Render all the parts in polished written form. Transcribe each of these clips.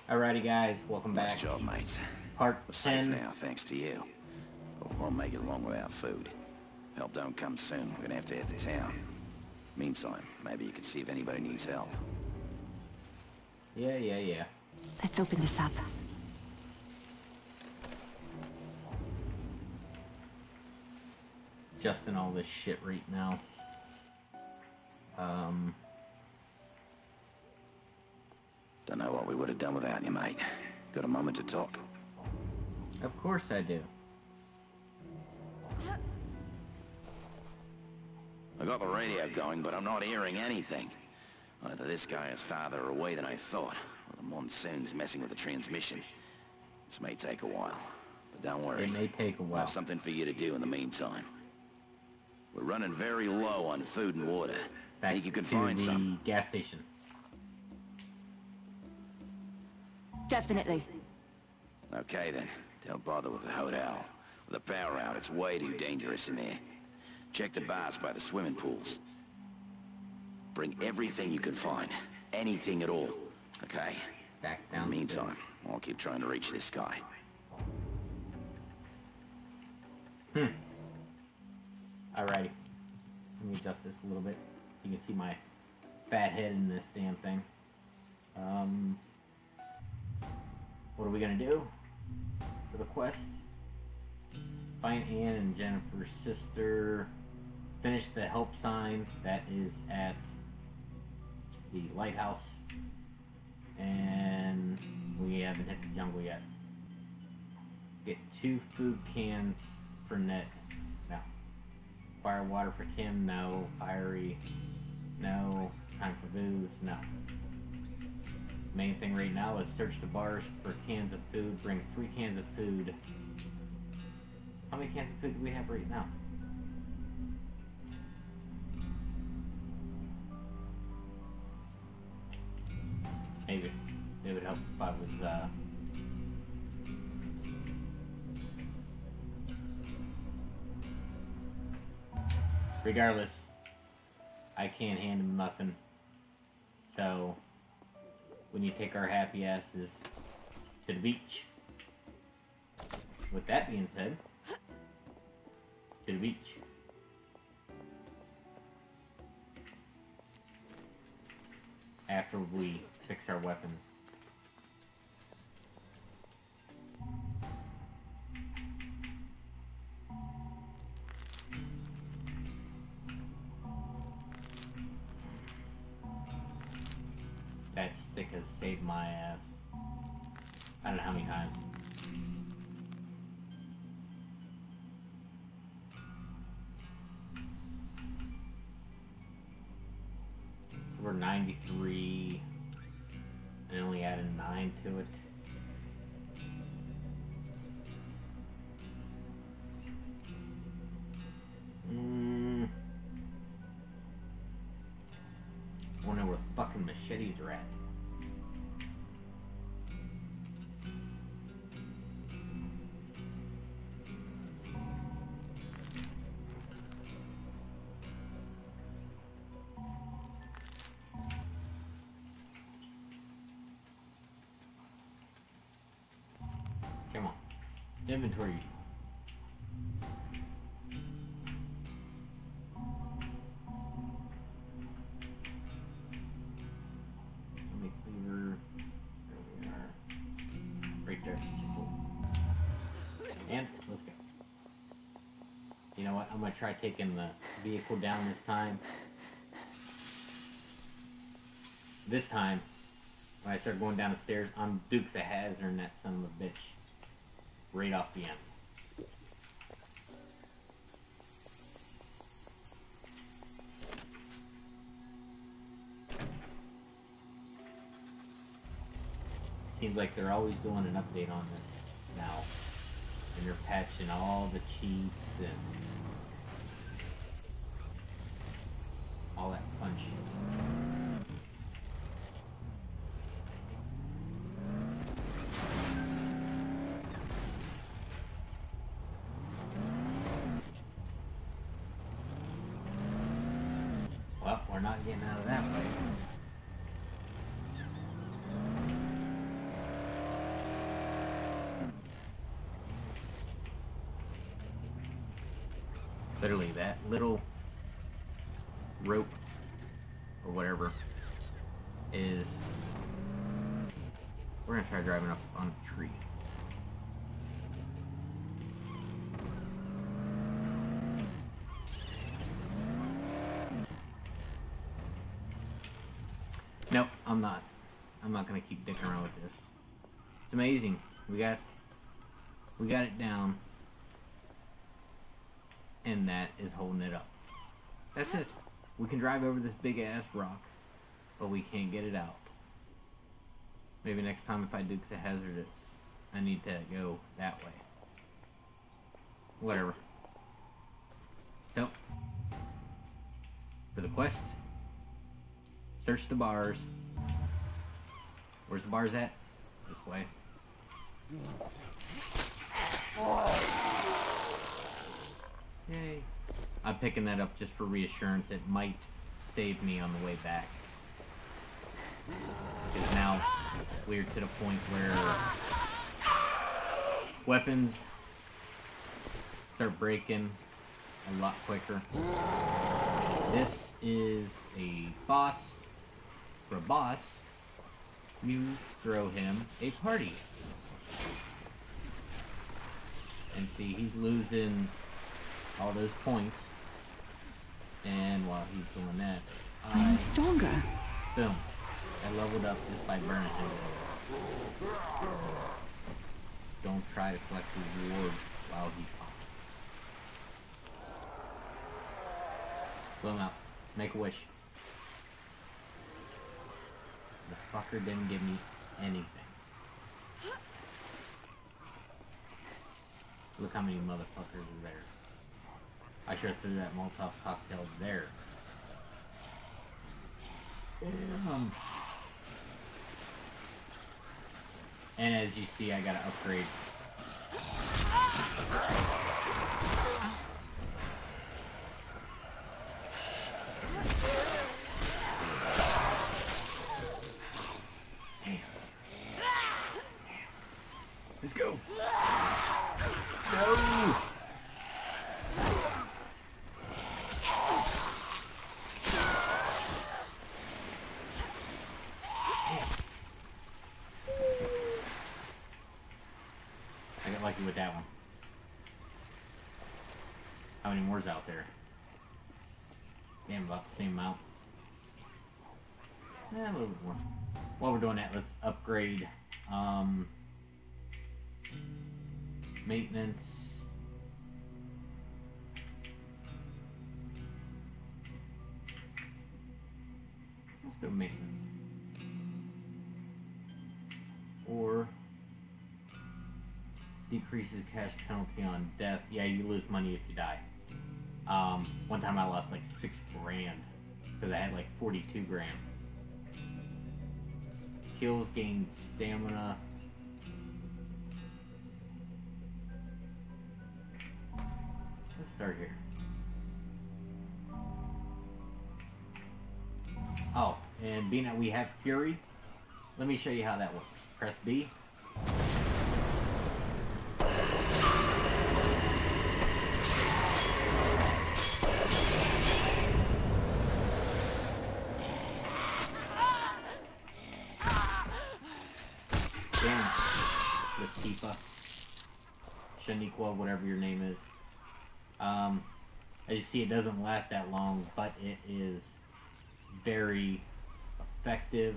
Alrighty guys, welcome back. Nice job, mates. Part We're safe 10. now, thanks to you. But we won't make it long without food. Help don't come soon. We're gonna have to head to town. Meantime, maybe you can see if anybody needs help. Yeah. Let's open this up. Adjusting all this shit right now. Don't know what we would have done without you, mate. Got a moment to talk? Of course I do. I got the radio going, but I'm not hearing anything. Either this guy is farther away than I thought, or the monsoon's messing with the transmission. This may take a while, but don't worry. It may take a I'll while. have something for you to do in the meantime. We're running very low on food and water. Back Think you can to find the some? gas station. Definitely. Okay then. Don't bother with the hotel. With the power out, it's way too dangerous in there. Check the bars by the swimming pools. Bring everything you can find. Anything at all. Okay? Back In down. the meantime, I'll keep trying to reach this guy. Alrighty. Let me adjust this a little bit so you can see my fat head in this damn thing. What are we gonna do for the quest? Find Anne and Jennifer's sister. Finish the help sign that is at the lighthouse. And we haven't hit the jungle yet. Get 2 food cans for Ned. No. Fire water for Kim, no. Fiery, no. Time for booze, no. Main thing right now is search the bars for cans of food. Bring 3 cans of food. How many cans of food do we have right now? Maybe. It would help if I was, regardless, I can't hand him nothing. So, we need to take our happy asses to the beach. With that being said, to the beach. After we fix our weapons. That stick has saved my ass. I don't know how many times. So we're 93 and only added 9 to it. Wonder where fucking machetes are at. Come on. Inventory. Let me clear. There we are. Right there. And let's go. You know what? I'm gonna try taking the vehicle down this time. This time, when I start going down the stairs, I'm Dukes of Hazzard, that son of a bitch. Right off the end. Seems like they're always doing an update on this now. And they're patching all the cheats and all that fun shit. Well, we're not getting out of that way. Literally, that little rope or whatever is... We're gonna try driving up on a tree. Nope, I'm not. I'm not gonna keep dicking around with this. It's amazing. We got it down. And that is holding it up. That's it. We can drive over this big ass rock, but we can't get it out. Maybe next time if I Dukes of Hazzard, I need to go that way. Whatever. So, for the quest, search the bars. Where's the bars at? This way. Yay. I'm picking that up just for reassurance. It might save me on the way back. Because now we're to the point where weapons start breaking a lot quicker. This is a boss. For a boss, you throw him a party. And see, he's losing all those points. And while he's doing that, I'm stronger. Boom. I leveled up just by burning him. Don't try to collect reward while he's hot. Blow him out. Make a wish. The fucker didn't give me anything. Look how many motherfuckers are there. I should have threw that Molotov cocktail there. And as you see, I gotta upgrade. Damn. Let's go. No. I got lucky with that one. How many more's out there? Damn, about the same amount. A little bit more. While we're doing that, let's upgrade maintenance. Let's go maintenance. Or decreases cash penalty on death. Yeah, you lose money if you die. One time I lost like 6 grand because I had like 42 grand. Kills gain stamina. Let's start here. Oh, and being that we have Fury, let me show you how that works. Press B. Latifah, Shaniqua, whatever your name is. As you see, it doesn't last that long, but it is very effective.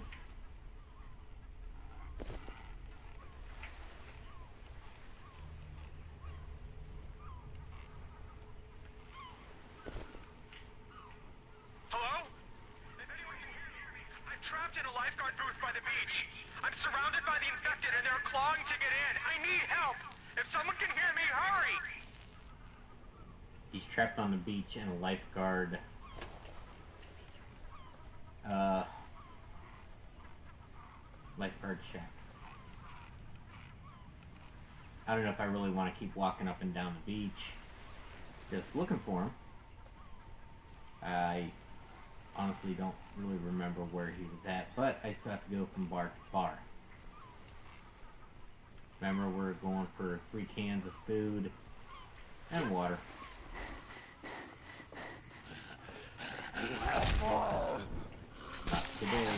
Hello? If anyone can hear me, I'm trapped in a lifeguard booth by the beach. I'm surrounded by the infected and they're clawing to get in. I need help. If someone can hear me, hurry! He's trapped on the beach in a lifeguard. Lifeguard shack. I don't know if I really want to keep walking up and down the beach just looking for him. I honestly don't really remember where he was at, but I still have to go from bar to bar. Remember, we're going for 3 cans of food and water. Not today.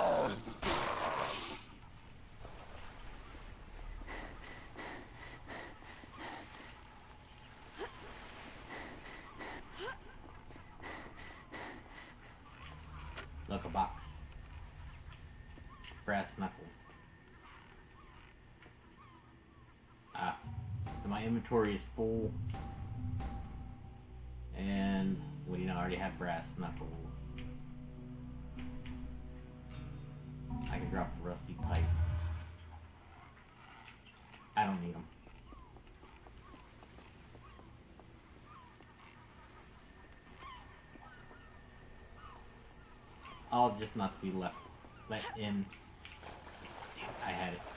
Look, a box. Brass knuckles. Ah. So my inventory is full. And, well, you know, I already have brass knuckles. I can drop the rusty pipe. I don't need them. All just not to be let in. I had it.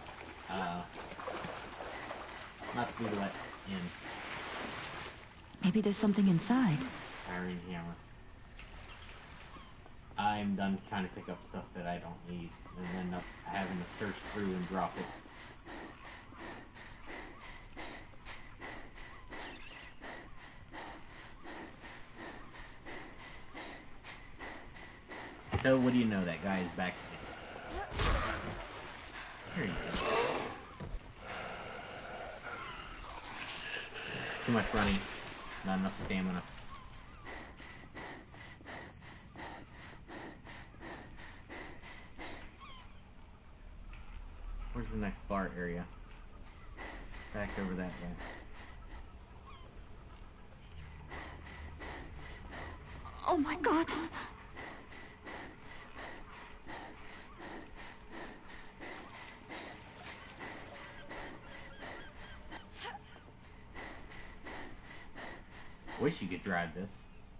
Not to be let in. Maybe there's something inside. Iron hammer. I'm done trying to pick up stuff that I don't need and end up having to search through and drop it. So, what do you know? That guy is back again. Here you go. Too much running. Not enough stamina. Where's the next bar area? Back over that way. Oh my god! Wish you could drive this.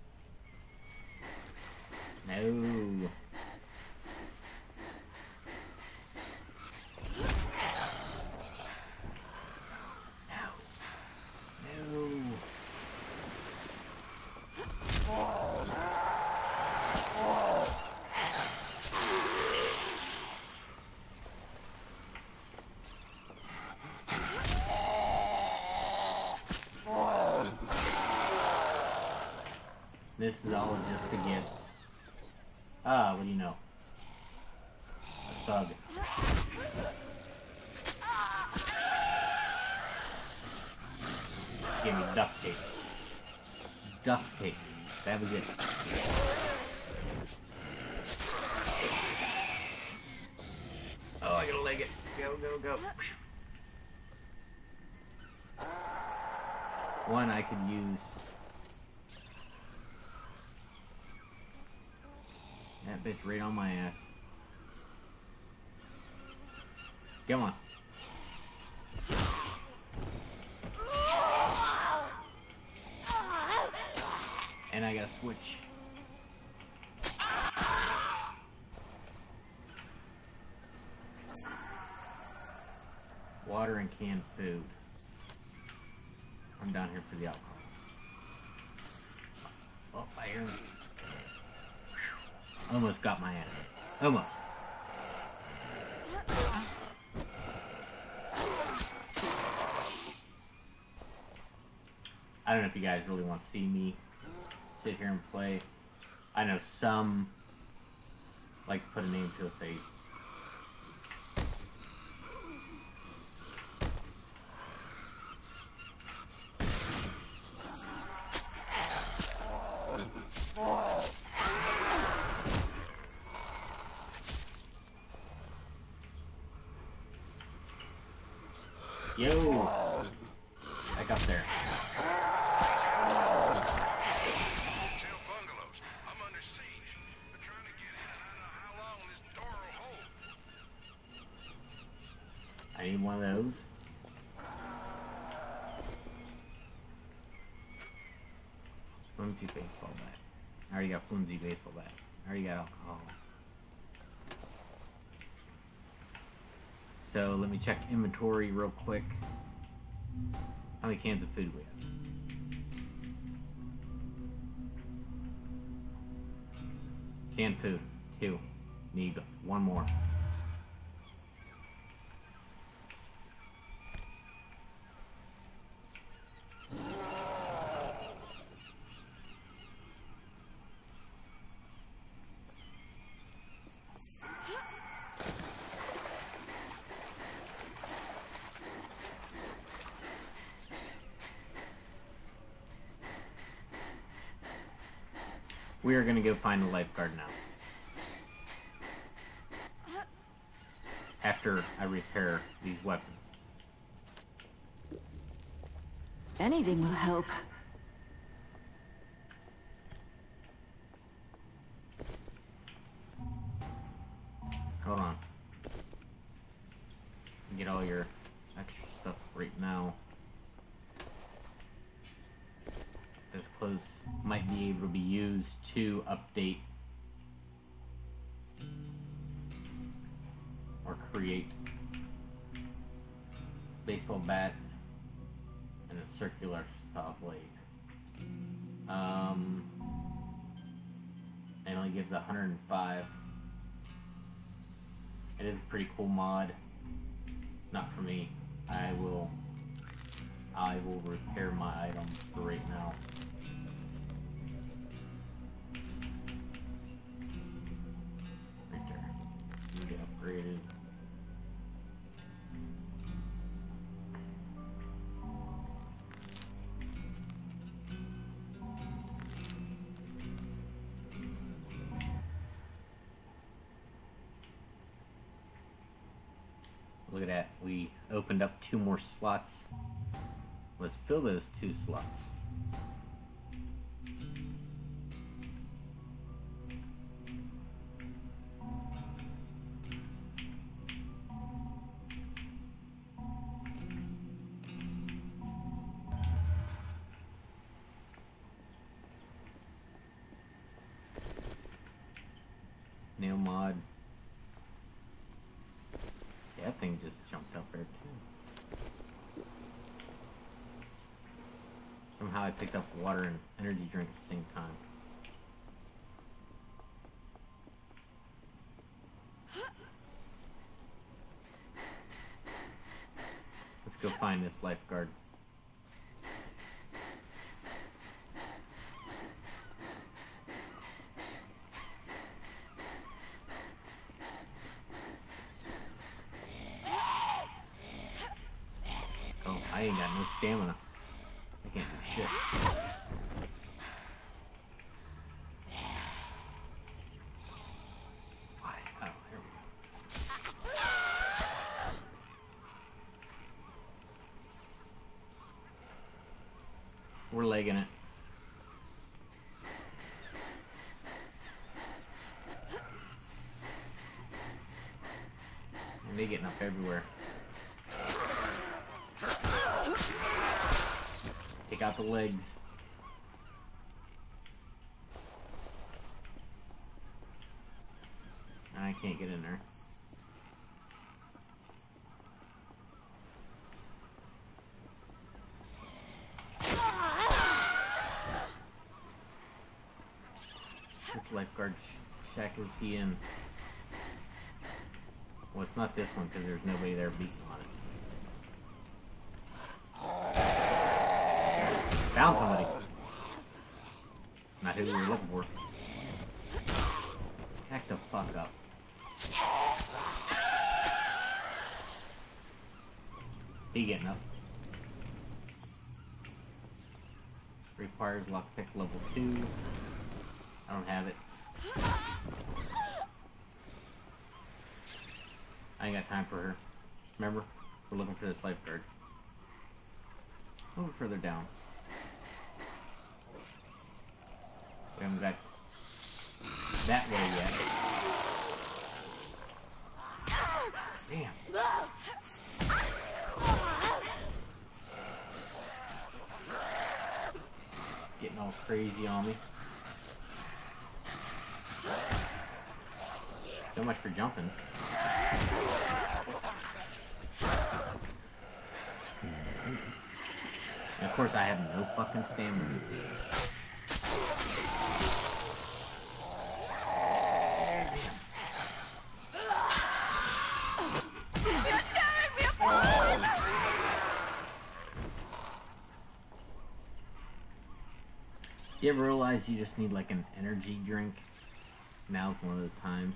No. This is all just to get... Ah, what do you know? A thug. Give me duct tape. Duct tape. That was it. Oh, I gotta leg it. Go, go, go. One I could use... That bitch right on my ass. Come on. And I gotta switch. Water and canned food. I'm down here for the alcohol. Oh, I hear him. Almost got my ass. Almost. I don't know if you guys really want to see me sit here and play. I know some like to put a name to a face. Yo! Back up there. Hotel bungalows. I'm under siege. They're trying to get in. I don't know how long this door will hold. I need one of those. Flimsy baseball bat. I already got flimsy baseball bat. I already got alcohol. So let me check inventory real quick. How many cans of food we have? Canned food, 2. Need 1 more. We are gonna go find the lifeguard now. After I repair these weapons. Anything will help. Hold on. Get all your extra stuff right now. As close might be able to be used to update or create baseball bat and a circular saw blade. It only gives 105. It is a pretty cool mod. Not for me. I will repair my item for right now. Right there. Get upgraded. Look at that, we opened up 2 more slots. Let's fill those 2 slots. Nail mod. That thing just jumped up there too. Somehow I picked up water and energy drink at the same time. Let's go find this lifeguard. I ain't got no stamina. I can't do shit. Why? Oh, here we go. We're legging it. And they getting up everywhere. Take out the legs. I can't get in there. Which lifeguard shack is he in? Well, it's not this one because there's nobody there beating on it. Found somebody. Not who we were looking for. Back the fuck up. He getting up. Requires lockpick level 2. I don't have it. I ain't got time for her. Remember? We're looking for this lifeguard. A little further down. We haven't got that way yet. Damn. Getting all crazy on me. So much for jumping. And of course I have no fucking stamina. You ever realize you just need like an energy drink? Now's one of those times.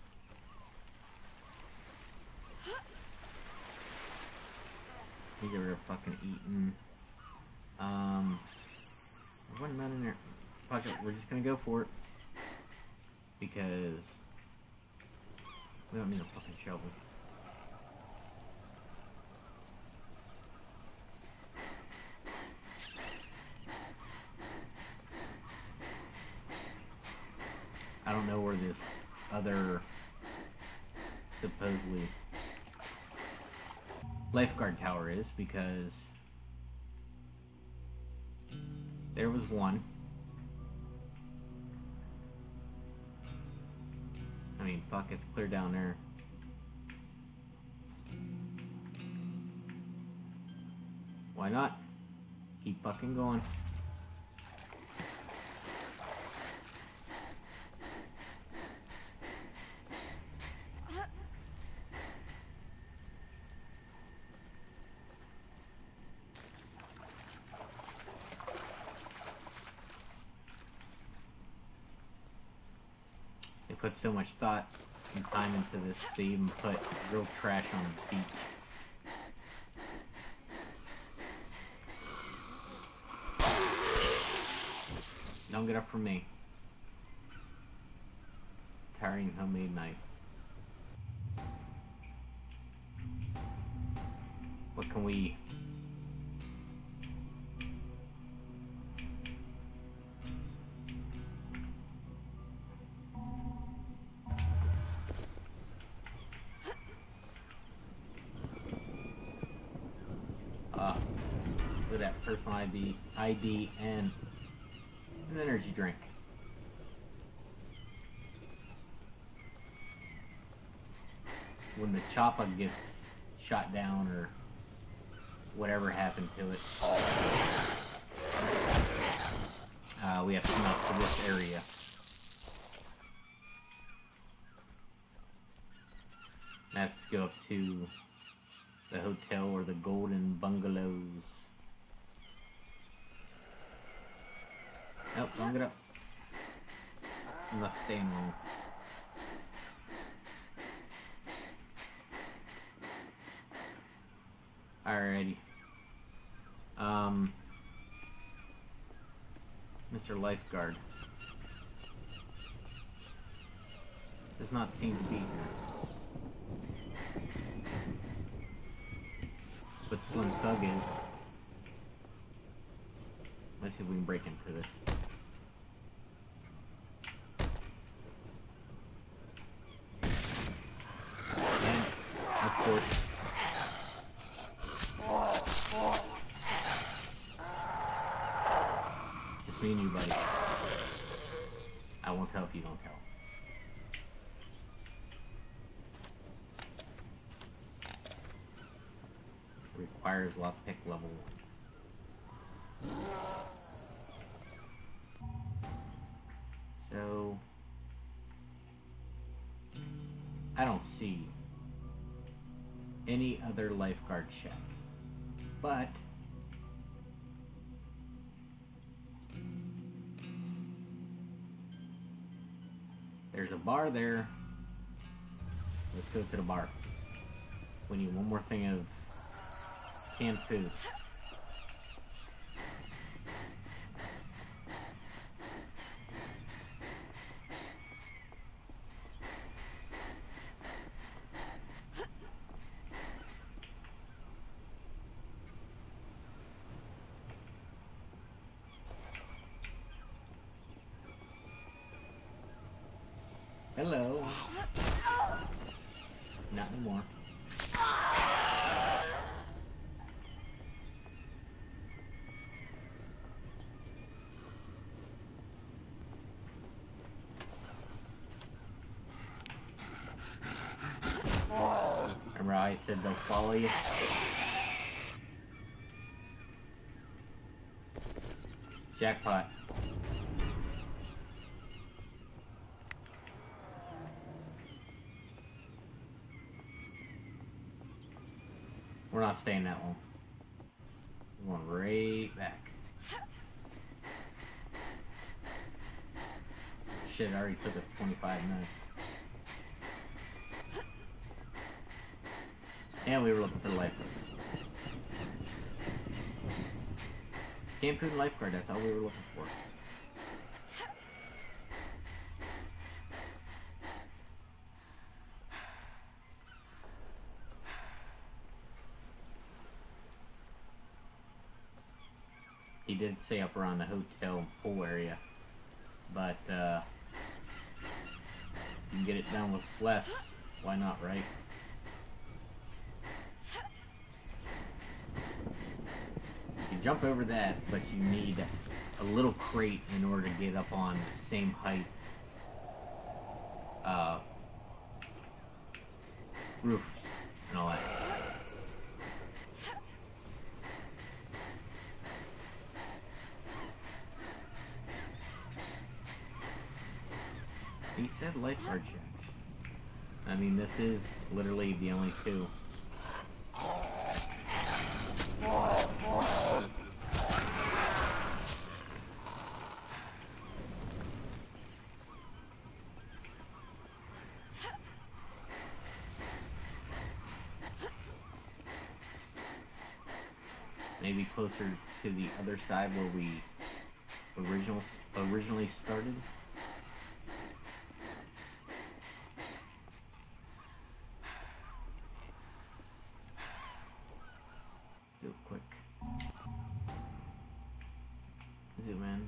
You get rid of fucking eating. What am I in there? Fuck it, we're just gonna go for it. because we don't need a fucking shovel. I don't know where this other supposedly lifeguard tower is, because there was one. I mean, fuck, it's clear down there. Why not? Keep fucking going. They put so much thought and time into this, they even put real trash on the beach. Don't get up from me. Tiring homemade knife. What can we... with that personal ID and an energy drink. When the chopper gets shot down or whatever happened to it, we have to come up to this area. Let's go up to the hotel or the Golden Bungalows. Nope, don't get up. I'm not staying long. Alrighty. Mr. Lifeguard does not seem to be here. But Slim Thug is. Let's see if we can break into this. And, of course, just me and you, buddy. I won't tell if you don't tell. Requires lockpick level 1. So I don't see any other lifeguard shack, but there's a bar there. Let's go to the bar. We need one more thing of canned food. Hello. Not anymore. Remember how I said they'll follow you? Jackpot. We're not staying that long. We're going right back. Shit, it already took us 25 minutes. And we were looking for the lifeguard. Camp food and lifeguard, that's all we were looking for. he did say up around the hotel and pool area, but you can get it done with less. Why not, right? You jump over that, but you need a little crate in order to get up on the same height roofs and all that. He said lifeguard checks. I mean, this is literally the only two. Maybe closer to the other side where we originally started. Do it quick. Zoom in.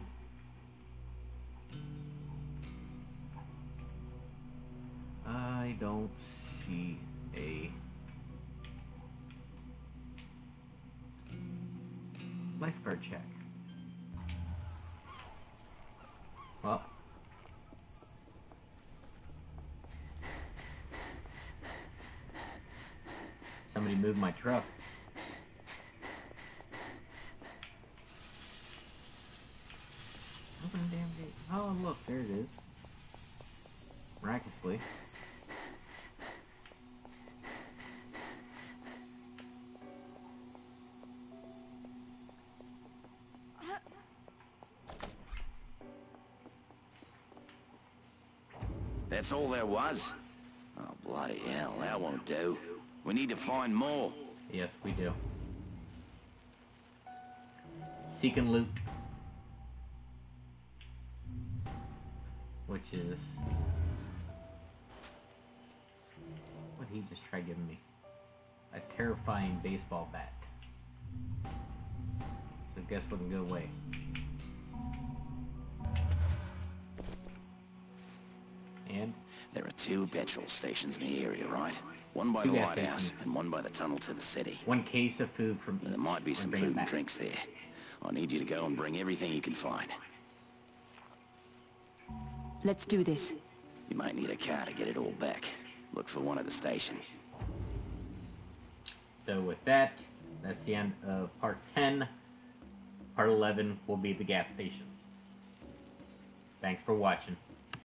I don't see a lifeguard check. Well, somebody moved my truck. Open the damn gate. Oh, look, there it is. Miraculously. That's all there was? Oh, bloody hell, that won't do. We need to find more. Yes, we do. Seek and loot. Which is... what he just tried giving me? A terrifying baseball bat. So guess what can go away? And? There are 2 petrol stations in the area, right? One by 2 the gas lighthouse stations. and one by the tunnel to the city. 1 case of food from each. There might be and some bring it food and back. drinks there. I need you to go and bring everything you can find. Let's do this. You might need a car to get it all back. Look for one at the station. So with that, that's the end of part 10. Part 11 will be the gas stations. Thanks for watching.